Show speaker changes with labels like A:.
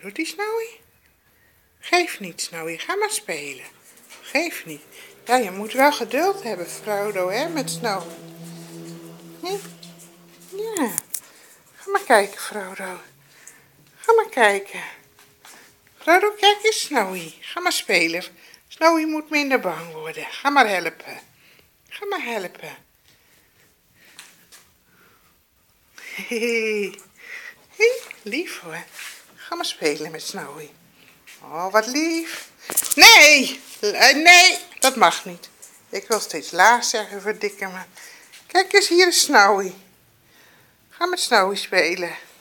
A: doet die Snowy? Geef niet, Snowy. Ga maar spelen. Geef niet. Ja, je moet wel geduld hebben, Frodo, hè, met Snowy. Ja. Ja. Ga maar kijken, Frodo. Ga maar kijken. Frodo, kijk eens, Snowy. Ga maar spelen. Snowy moet minder bang worden. Ga maar helpen. Ga maar helpen. Hey. Hey, lief hoor. Ga maar spelen met Snowy. Oh, wat lief. Nee! Nee, dat mag niet. Ik wil steeds laag zeggen, verdikke me. Kijk eens, hier is Snowy. Ga met Snowy spelen.